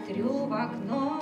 смотрю в окно.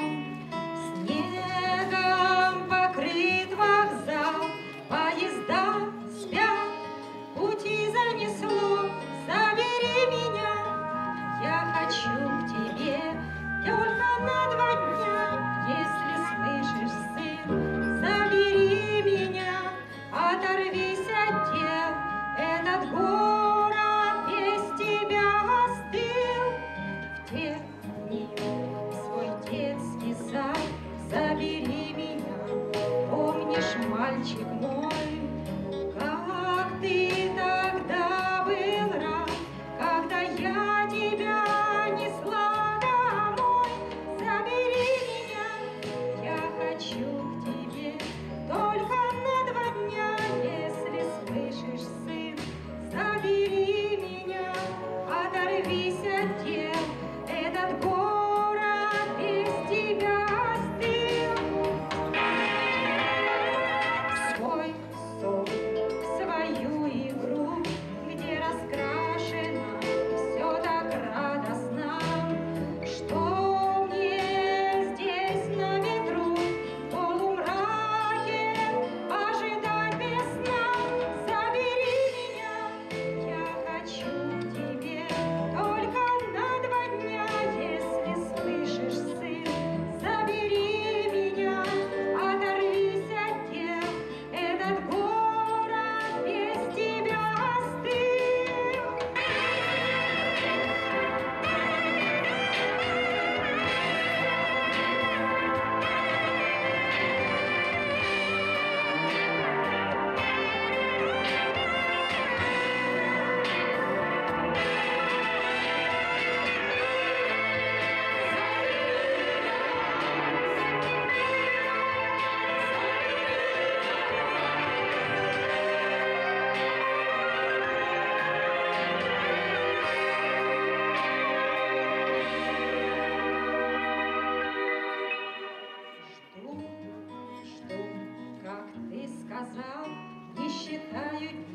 Снегом покрыт вокзал, поезда спят, пути занесло. Забери меня, я хочу к тебе только на 2 дня. Если слышишь, сын, забери меня, оторвись от дел. Этот город без тебя остыл. В те дни в свой детский сад забери меня. Помнишь, мальчик мой, как ты тогда был рад, когда я тебя несла домой. Забери меня, я хочу к тебе только на 2 дня. Если слышишь, сын, забери меня, оторвись от дел. Этот город без тебя остыл. В свой сон, в свою игру, где раскрашено все так радостно, что мне здесь на ветру в полумраке ожидать без сна. Забери меня, я хочу к тебе только на 2 дня. Если слышишь, сын, забери меня, оторвись от дел. Этот город без тебя остыл. Жду, жду, как ты сказал, не считаю